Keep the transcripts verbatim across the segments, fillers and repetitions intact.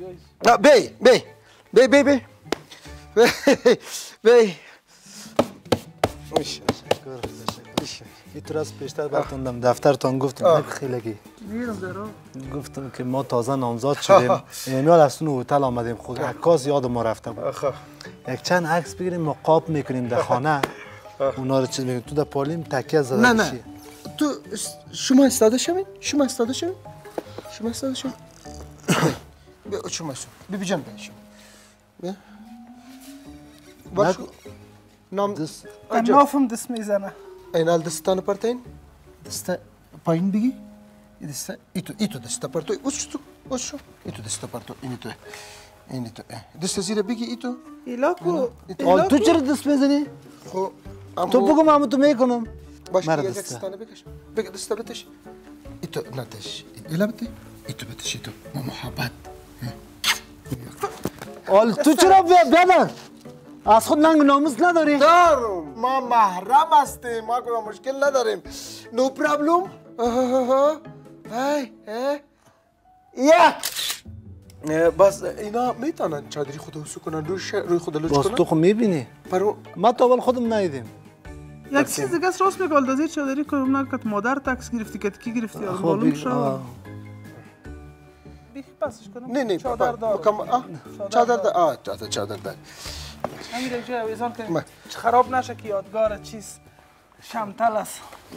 نه بی بی بی بی بی بی این تو راست پیشتر براتوندم دفترتان گفتم خیلی گفتم که ما تازه نامزاد شدیم ایمیال از اون هتل آمدیم خود عکاس یاد ما رفته بود یک چند عکس بگیریم ما قاب میکنیم در خانه اونا رو چیز میکنیم تو در پالیم تکیه زده نه نه تو شما استاده شوین شما استاده شوین شما استاده شوین بیا شما شو بی جان بیا شما بیا باش نام دست نافم دست میزنه اینال دستان پرتین دست پایین بگی دست ایتو ایتو دست پرتو اوش تو اوش ایتو دست پرتو این تو این تو دست زیر بگی ایتو ایلاکو آل تو چرا دست میزنی خو تو بگو من تو میکنم باش یه دستانه بکش بگی دست بتش ایتو نتش ایلا بتی ایتو بتش ایتو ما محبت آل تو چرا بیادر از خود ننگ ناموس نداری؟ دارم ما محرم هستیم ما کنم مشکل نداریم نو پرابلم های یک بس اینا میتونن چادری خود حسو کنن روی خود لوچ کنن؟ باز تو خود میبینی پرو ما تا اول خودم ندیدیم یک چیز دیگه است راست میگه آلدازی چادری کنم نکت مادر تکس گرفتی که کی گرفتی از معلوم شد بیخ پسش کنم نه نه چادر دار چادر دار آه چادر چادر دار همین رجوع اویزان کنیم خراب نشه که یادگار چیز شمتل است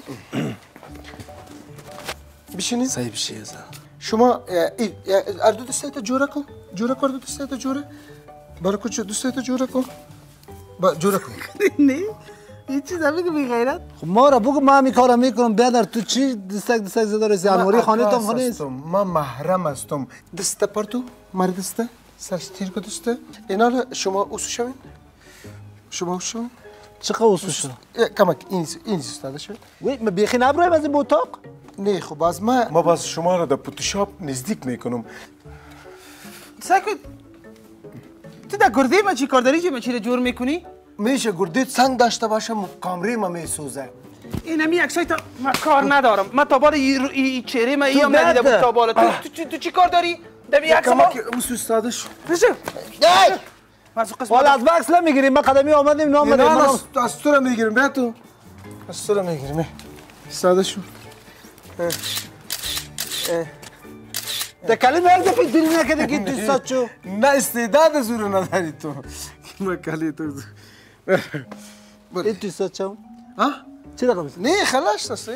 بشینید صحیح بشی ازا شما اردو دستایت جوره کن جوره کن اردو دستایت جوره برای کچه دستایت جوره کن جوره کن نه این چیز همی که بی غیرت خب ما را بگو ما همی کارم میکنم بیادر تو چی دستک دستک زده رسی انواری خانه تام خانه است ما محرم هستم دسته پرتو مر دسته سرش تیر کو دسته اینا شما اوسو شوین شما اوسو شوین چقدر اوسو شو کمک این این استاده شوین وی ما بیخی نبرایم از این اتاق نه خب باز ما ما باز شما را در فتوشاپ نزدیک میکنم ساکت تو در گرده ما چی کار داری چی ما چی جور میکنی میشه گردید سنگ داشته باشه کامری ما میسوزه این همی عکسای تا من کار ندارم من تا بالا این چهره من ایم ندیده بود تا بالا تو تو چی کار داری دمی عکس ما کمک استاده شو بشه نه حالا از بکس نمیگیریم ما قدمی آمدیم نام بدیم از تو را میگیریم بیا تو از تو را میگیریم استاده شو ده کلمه هر دفعه دلی نکده که تو ساد شو نه استعداد زور نداری تو ما کلی تو این تو ساد شو ها چی رقم است نه خلاص است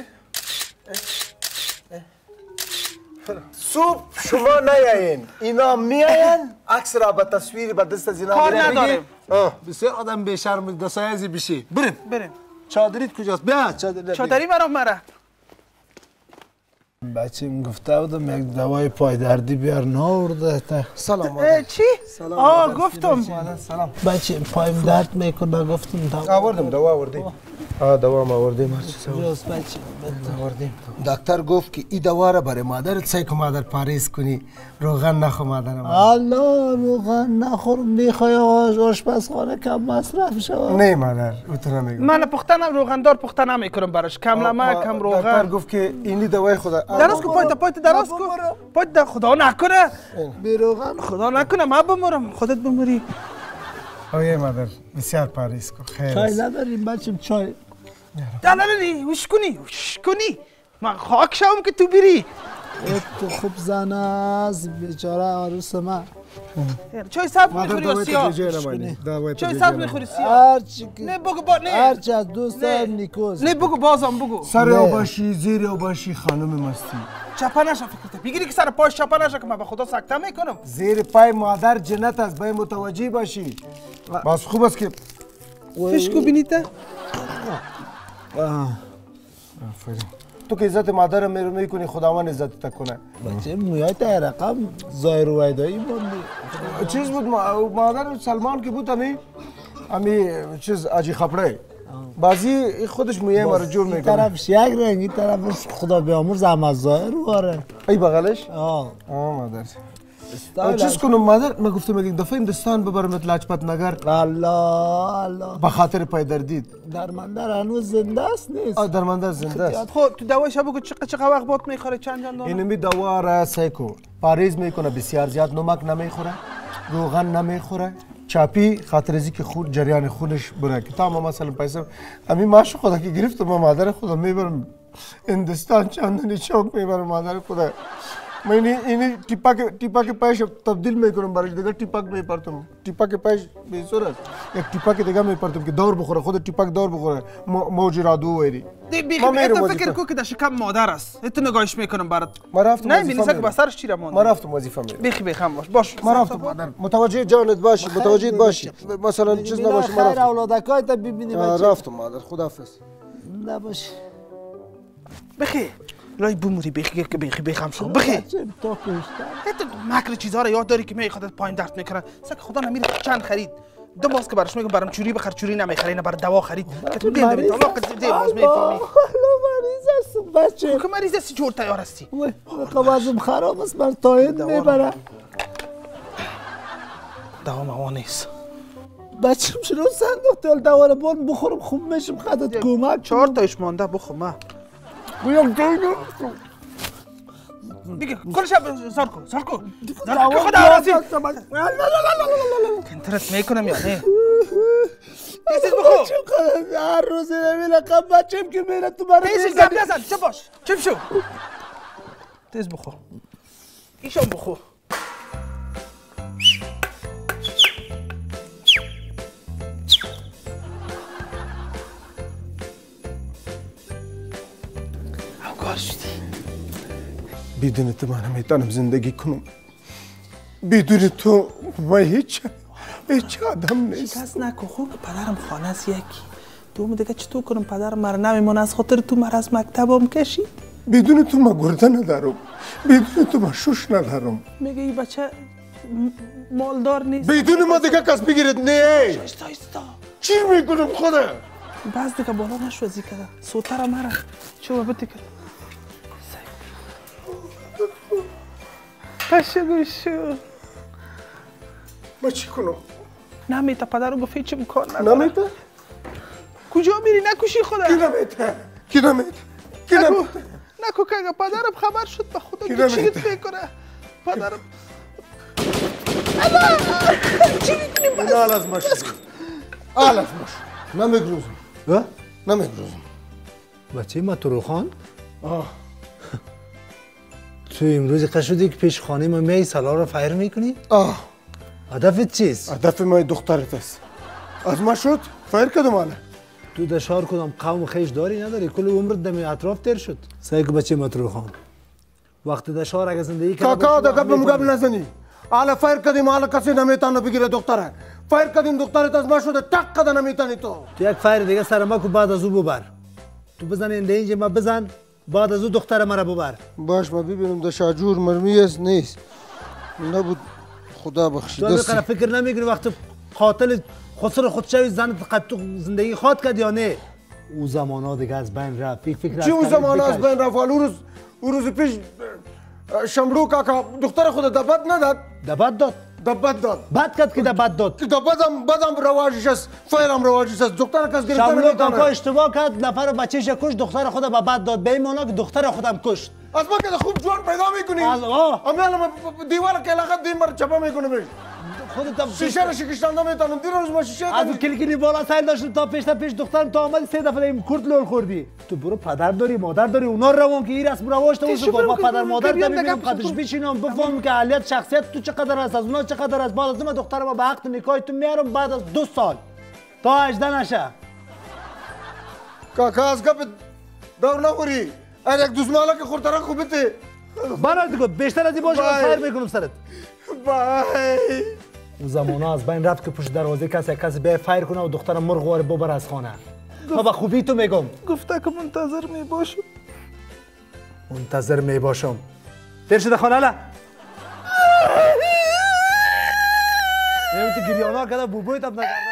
صبح شما نیاین اینا میاین عکس را به تصویر به دست از اینا کار نداریم بسیار آدم بیشرم دستایزی بشی بریم بریم چادریت کجاست بیا چادر چادری برام مره بچه‌م گفته بودم یک دوای پای دردی بیار ناورده تا سلام چی؟ آه گفتم سلام بچه پایم درد میکنه گفتم آوردم دوا آوردیم آه دوا ما آوردیم هر چیز جوز بچه آوردیم دکتر گفت که این دوا را برای مادرت سعی کن مادر پاریز کنی روغن نخور مادرم الله روغن نخور میخوای آشپزخانه کم مصرف شود نه مادر اتنا میگم من پختنم روغندار پخته نمیکنم براش کم نمک کم روغن دکتر گفت که اینی دوای خدا دراز کو پایت پایت دراز کو پایت خدا نکنه بی روغن خدا نکنه ما بمرم خودت بمری اوه مادر بسیار پاریز کو خیر چای نداریم بچم چای نه نه نه وش کنی وش کنی من خاک شوم که تو بری تو خوب زن است بیچاره عروس من چای سبز میخوری یا سیاه چای سبز میخوری سیاه هر چی نه بگو با نه هر چی از دوستم نیکوز نه بگو بازم بگو سر او باشی زیر او باشی خانم مستی چپا نشو فکرت بگیری که سر پاش چپا نشو که من به خدا سکته میکنم زیر پای مادر جنت است باید متوجه باشی باز خوب است که فشکو بینیده آفرین تو که عزت مادر میرو میکنی خداوند عزت تا کنه بچه مویای تا رقم ظاهر و ویدایی بودی چیز بود مادر سلمان که بود همی همی چیز آجی خپره بازی خودش مویه ما رو جور میکنه طرفش یک رنگ این طرفش خدا بیامرز هم از ظاهر واره ای بغلش آه آه مادر چیز کنم مادر من گفتم یک دفعه هندوستان ببرمت لاجپت نگر الله الله به خاطر پایدردید درمندر هنوز زنده است نیست آه درمانده زنده است خب تو دوایش بگو چقدر چقدر وقت بات میخوره چند چند دانه اینمی دوا را سیکو پاریز میکنه بسیار زیاد نمک نمیخوره روغن نمیخوره چاپی خاطر ازی که خون جریان خونش بره که تا ما مثلا پیسه همین ماش خدا که گرفت ما مادر خدا میبرم هندوستان چندانی چوک میبرم مادر خدا من این ټیپا کې ټیپا کې پایش تبدیل میکنم برای دیگه ټیپا کې میپرتم ټیپا کې پایش به صورت یک ټیپا کې دیگه میپرتم که دور بخوره خود ټیپا کې دور بخوره موج رادو ویری تو فکر کو که در شکم مادر است تو نگاهش میکنم برات ما رفتم نه می‌نیسه که بسرش چی رمون ما رفتم وظیفه میرم بیخی بیخم باش باش ما رفتم مادر متوجه جانت باشی متوجه باشی مثلا چیز نباشه ما خیر اولادکای تا ببینیم رفتم مادر خداحافظ نباشه بخی لای بوموری بخی که بخی بخم شو بخی تو پیشتر مکر چیزها رو یاد داری که میخواد پایین درد میکنه سک خدا نمیره چند خرید دو باز که براش میگم برام چوری بخر چوری نمیخری نه بر دوا خرید که تو دیدم تو علاقه دیدم باز میفهمی مریض است بچه که مریض هستی جور تیار هستی قوازم خراب است بر تاید میبره دوا موا نیست بچه‌م شروع صندوق تل دوا رو بون بخورم خوب میشم خدت کمک چهار تایش مانده بخور ما گویم دیگه دیگه کل شب زار کن زار کن زار کن خدا عوضی کنترس میکنم یا نه تیزیز بخور هر روزی نمیلقم بچه‌م که میره تو برای تیزیز گم نزن چه باش چه شو تیز بخور ایشان بخور همکار شدی بدون تو من نمیتونم زندگی کنم بدون تو من هیچ هیچ آدم نیست شکست نکن خوب پدرم خانه است یکی دوم دیگه چطور کنم پدرم مرا نمیمونه از خاطر تو مرا از مکتبم کشی بدون تو من گرده ندارم بدون تو من شوش ندارم میگه این بچه مالدار نیست بدون ما دیگه کس بگیرد نه ایستا ایستا چی میکنم خدا بعض دیگه بالا نشوزی کرده سوتر مرا چوبه بتی کرد پشه گوشو ما چی کنم نمیتا پدر رو گفت هیچ امکان نداره نمیتا کجا میری نکشی خدا کی نمیتا کی نمیتا کی نمیتا نکو که اگه پدرم خبر شد به خدا کی که چی نمیتا؟ فکر کنه پدرم چی میکنی این آل از ماش آل از ماش نمیگروزم ها نمیگروزم بچه ما تو رو خان آه تو امروز قشودی که پیش خانه ما می سالا رو فایر میکنی؟ آه هدفت چیست؟ هدف ما دخترت است از ما شد فایر کدوم آله تو در شهر کدام قوم خیش داری نداری کل عمرت دمی اطراف تیر شد سعی که بچه ما تو رو خان وقت در شهر اگه زندگی کنه کاکا دا گپ مگپ نزنی آله فایر کدیم آله کسی نمیتونه بگیره دختره فایر کدیم دخترت از ما شده تک کده نمیتونی تو تو یک فایر دیگه سر ما کو بعد از او ببر تو بزن این اینجا ما بزن بعد از او دختر مرا ببر باش ما ببینم دا شاجور مرمی است نیست نبود خدا بخشی تو دستی میکنه فکر نمیکنی وقت قاتل خسر خودشوی زن قد تو زندگی خواد کرد یا نه او زمان ها دیگه از بین رفت این فکر چی اون زمان از بین رفت او روز او روز پیش شمرو کاکا دختر خود دبت نداد دبت داد دبت داد بد کرد که دبت داد که دبتم بدم رواجش است فیرم رواجش است دختر کس گرفته شملو کاکا نمیتونه اشتباه کرد نفر بچهش کش دختر خود به بد داد به این معنا که دختر خودم کشت از ما که خوب جوان پیدا میکنی از آه اما الان دیوار که لغت دیم بر چپا میکنه بش خودت شیشه رو شکشتن نمیتونم دیر روز ما شیشه از کنی کلیکلی بالا سایل داشت تا پیش تا پیش دخترم تا آمدی سه دفعه این کرد لول خوردی تو برو پدر داری مادر داری اونا روان که این رسم رواج تو با پدر مادر ببینم قدش بشینم بفهم که اهلیت شخصیت تو چقدر است از اونا چقدر است بعد از من دخترم به عقد نکاح تو میارم بعد از دو سال تا هجده نشه کاکا از گپ دور نخوری این یک دوزمالا که خورتره خوبته برای دیگه بیشتر از این باشه من فایر میکنم سرت بای اون زمانا از بین رفت که پشت دروازه کسی کسی به فایر کنه و دخترم مرغ واره ببر از خانه ما به خوبی تو میگم گفته که منتظر می باشم منتظر می باشم دیر شده خانه لا نمیتونی گریانا کده بوبوی تب نگرد